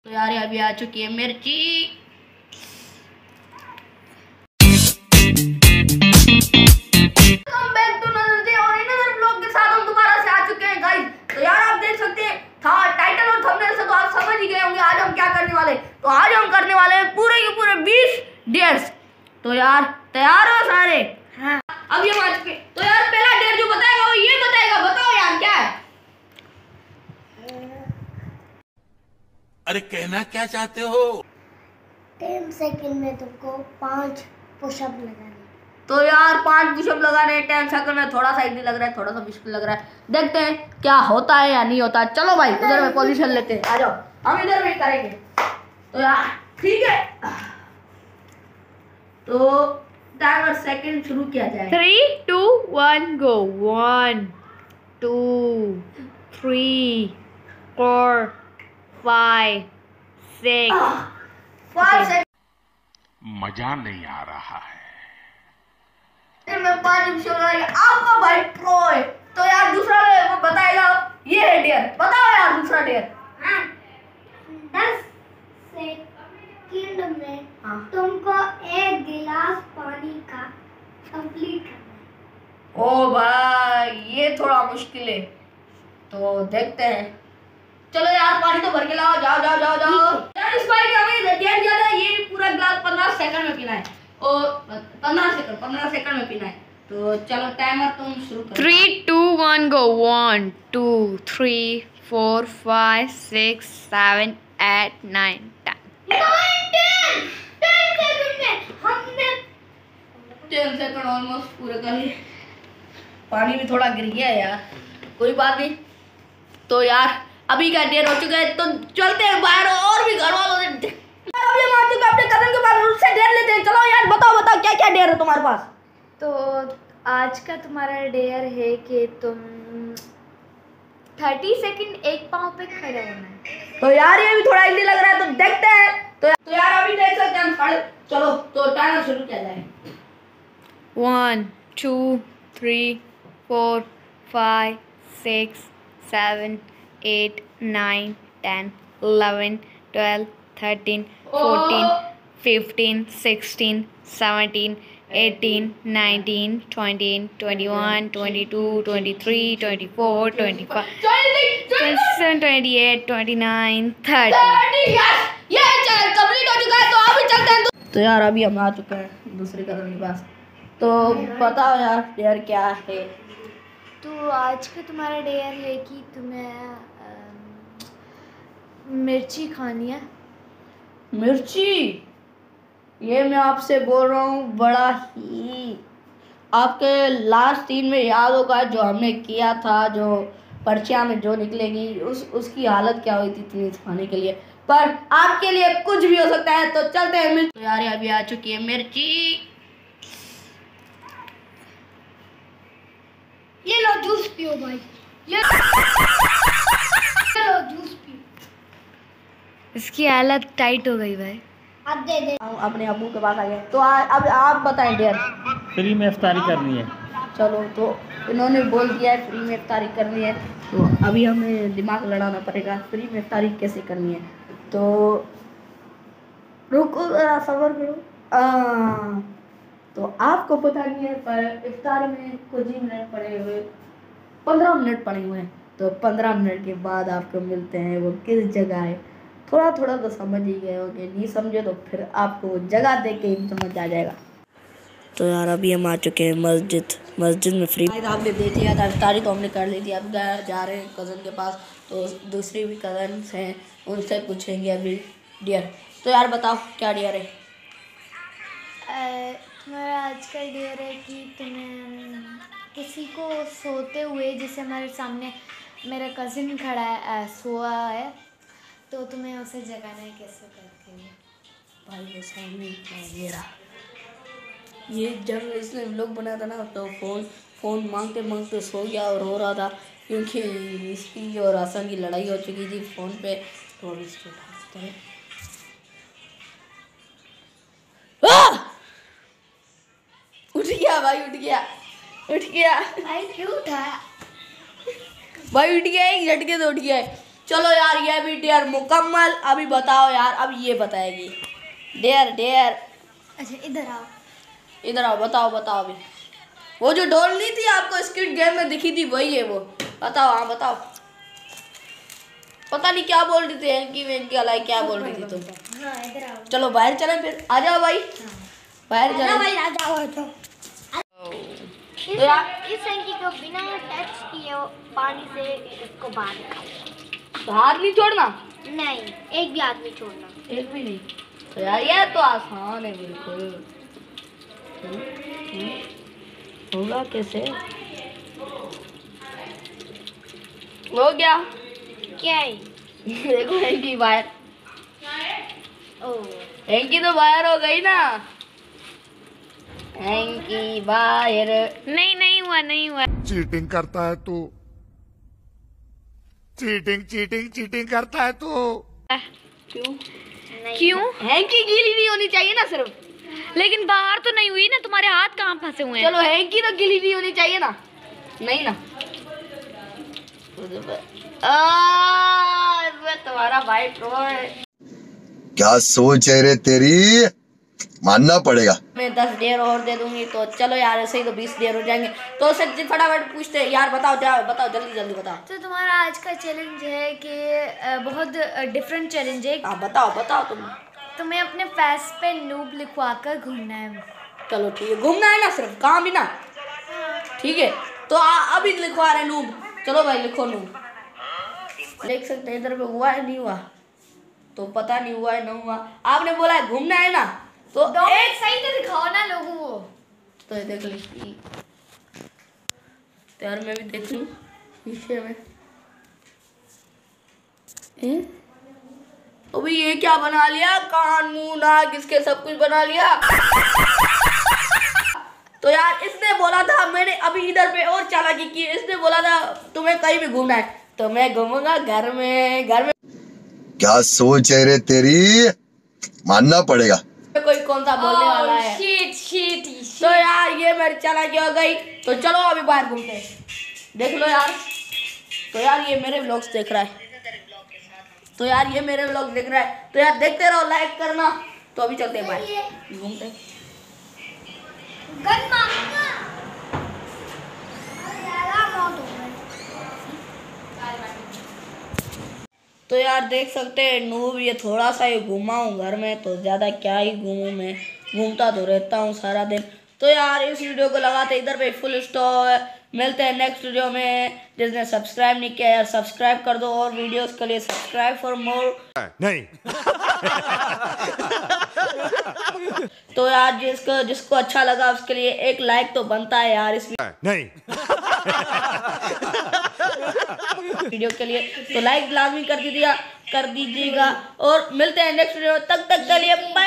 तो यार अभी आ चुकी है मिर्ची। तो यार आप देख सकते हैं था टाइटल और थंबनेल से तो आप समझ ही गए होंगे आज हम क्या करने वाले। तो आज हम करने वाले हैं पूरे के पूरे 20 डेयर्स। तो यार तैयार हो सारे? हाँ। अब ये आ चुके। तो यार पहला डेयर जो बताएगा वो ये बताएगा। बताओ यार क्या है? अरे कहना क्या चाहते हो? 10 सेकंड में तुमको 5 पुशअप लगाने। तो यार 5 पुशअप लगाने 10 सेकंड में थोड़ा सा इजी लग रहा है, थोड़ा सा मुश्किल लग रहा है। देखते हैं क्या होता है या नहीं होता। चलो भाई उधर में पोजीशन लेते हैं, आ जाओ हम इधर में करेंगे। तो यार ठीक है, तो टाइमर सेकंड शुरू किया जाए। 3, 2, 1 गो। 1 2 3 4 5 6 5 सेकंड मजा नहीं आ रहा है। में 5 निमिष लगाएंगे। आपका भाई प्रो है। तो यार दूसरा वो बताएगा। ये है डेयर, बताओ यार दूसरा डेयर। 10 सेकंड में तुमको 1 गिलास पानी का कंप्लीट करना है। ओ भाई ये थोड़ा मुश्किल है, तो देखते हैं। चलो यार पानी तो भर के लाओ, जाओ जाओ जाओ जाओ। यार इस भाई का हमें डेयर दिया था, ये पूरा गिलास 15 सेकंड में पीना है। और 15 सेकंड में पीना है। तो चलो टाइमर तुम शुरू करो। 3, 2, 1 गो। 1 2 3 4 5 6 7 8 9 10 10 सेकंड में हमने 10 सेकंड ऑलमोस्ट पूरे कर लिए। पानी भी थोड़ा गिर गया यार, कोई बात नहीं। तो यार अभी का देर हो चुका है, तो चलते हैं बाहर और भी घर वालों से अभी हम आ चुके हैं अपने कदम के पास, उससे डेयर लेते हैं। चलो यार बताओ बताओ क्या क्या डेयर है तुम्हारे पास? तो आज का तुम्हारा डेयर है कि तुम 30 सेकंड एक पाँव पे खड़े होना है। तो यार ये भी थोड़ा इजी लग रहा है, तो देखते हैं। तो यार अभी देख सकते हैं हम खड़े। चलो तो टाइमर शुरू किया जाए। 1 2 3 4 5 6 7 8 9 10 11 12 13 14 15 16 17 18 19 20 21 22 23 24 25 27 28 29 30 ये कंप्लीट हो चुका है। तो अभी चलते हैं। तो यार अभी हम आ चुके हैं दूसरे कदम के पास। तो बताओ यार डेयर क्या है? तो आज का तुम्हारा डेयर है कि तुम्हें मिर्ची खानी है। मिर्ची? ये मैं आपसे बोल रहा हूँ बड़ा ही आपके लास्ट सीन में याद होगा जो हमने किया था, जो पर्चियाँ में जो निकलेगी उसकी हालत क्या हुई थी इतनी खाने के लिए। पर आपके लिए कुछ भी हो सकता है। तो चलते हैं मिर्ची। तो यार अभी आ चुकी है मिर्ची। ये लो जूस पियो भाई, ये लो जूस पियो। इसकी हालत टाइट हो गई भाई। अब दे दे। हम अपने अब्बू के पास आ गए। तो अब आप बताएं डेयर। फ्री में इफ्तारी करनी है। चलो तो इन्होंने बोल दिया है फ्री में इफ्तारी करनी है, तो अभी हमें दिमाग लड़ाना पड़ेगा फ्री में इफ्तारी कैसे करनी है। तो रुको ज़रा सब्र करो। तो आपको पता नहीं है पर इफ्तारी में कुछ ही मिनट पड़े हुए, 15 मिनट पड़े हुए हैं। तो 15 मिनट के बाद आपको मिलते हैं वो किस जगह है। थोड़ा थोड़ा तो समझ ही गए होंगे, नहीं समझे तो फिर आपको जगह देख के ही समझ आ जाएगा। तो यार अभी हम आ चुके हैं मस्जिद में फ्री आपने दे दिया था इफ्तारी, तो हमने कर ली थी। अब जा रहे हैं कज़न के पास। तो दूसरी भी कज़न हैं उनसे पूछेंगे अभी डियर। तो यार बताओ क्या डियर है? तुम्हारा आज का डेयर है कि तुम्हें किसी को सोते हुए, जैसे हमारे सामने मेरा कज़िन खड़ा है, सोया है, तो तुम्हें उसे जगाना है कैसे करके। भाई वो सामने ये रहा। ये जब इसने व्लॉग बनाया था ना, तो फ़ोन मांगते मांगते सो गया और रो रहा था, क्योंकि इसकी और हसन की लड़ाई हो चुकी थी फ़ोन पे। तो अभी इसको उठाते हैं। उठ गया भाई, उठ गया भाई क्यों उठाया? भाई उठ गया, एक झटके से उठ गया है। चलो यार ये भी डेयर मुकम्मल। अभी बताओ यार, अब ये बताएगी डेयर। अच्छा इधर आओ। इधर आओ, बताओ अभी। वो जो डॉल नहीं थी आपको स्क्विड गेम में दिखी थी, वही है वो। बताओ, हाँ बताओ। पता नहीं क्या बोल रही थी, हैंकी वेंकी अलाई क्या बोल रही थी तुम। हाँ इधर आओ। चलो बाहर चले फिर। आ जाओ भाई, बाहर चले। आ जाओ। इस हैंकी को बिना टच किए पानी से इसको बाहर निकालो। हाथ नहीं छोड़ना, नहीं, एक भी आदमी छोड़ना। एक भी नहीं। तो यार ये तो आसान है बिल्कुल। होगा कैसे? हो गया। क्या है? देखो हैंकी बाहर। ओह, हैंकी तो बाहर हो गई ना। हैंकी बाहर। नहीं हुआ। चीटिंग करता है तू, चीटिंग करता है तू। क्यों? हैंकी गीली नहीं होनी चाहिए ना सिर्फ। लेकिन बाहर तो नहीं हुई ना, तुम्हारे हाथ कहाँ फंसे हुए हैं? चलो हैंकी तो गीली नहीं होनी चाहिए ना। नहीं ना। इसमें तुम्हारा भाई प्रो है। क्या सोच है रे तेरी, मानना पड़ेगा। मैं 10 डेयर और दे दूंगी तो चलो यार, ऐसे ही तो 20 डेयर हो जाएंगे। तो सच्ची फटाफट पूछते हैं यार, बताओ जल्दी बताओ। तो तुम्हारा आज का चैलेंज है कि बहुत डिफरेंट चैलेंज है। हाँ बताओ तुम। तुम्हें अपने फेस पे नूब लिखवा कर घूमना है। चलो ठीक है, घूमना है ना सिर्फ, कहाँ भी ना। ठीक है तो अभी लिखवा रहे नूब। चलो भाई लिखो नूब। देख सकते हैं इधर पे हुआ है नहीं हुआ, तो पता नहीं हुआ है ना हुआ। आपने बोला है घूमना है ना, तो एक सही तो दिखाओ ना लोगों को। तो ये देख ली यार, मैं भी देख लूं शीशे में। अभी ये क्या बना लिया, कान मुंह नाक इसके सब कुछ बना लिया। तो यार इसने बोला था, मैंने अभी इधर पे और चालाकी की। इसने बोला था तुम्हें कहीं भी घूमना है, तो मैं घूमूंगा घर में। क्या सोच है रे तेरी, मानना पड़ेगा। कोई कौन सा बोलने वाला है। शीट। तो यार ये मेरी चालाकी हो गई। तो चलो अभी बाहर घूमते हैं। देख लो यार। तो यार ये मेरे व्लॉग्स देख रहा है। तो यार देखते रहो, लाइक करना। तो अभी चलते हैं बाहर घूमते हैं। गन मारूंगा। मौत हो गई। तो यार देख सकते हैं नूब, ये थोड़ा सा ही घूमा हूँ घर में, तो ज़्यादा क्या ही घूमूँ मैं, घूमता तो रहता हूँ सारा दिन। तो यार इस वीडियो को लगाते इधर पे फुल स्टॉप। मिलते हैं नेक्स्ट वीडियो में। जिसने सब्सक्राइब नहीं किया यार सब्सक्राइब कर दो, और वीडियोस के लिए सब्सक्राइब फॉर मोर। नहीं। तो यार जिसको अच्छा लगा उसके लिए एक लाइक तो बनता है यार इस नहीं। वीडियो के लिए। तो लाइक लाजमी कर दीजिएगा। और मिलते हैं नेक्स्ट वीडियो, तब तक के लिए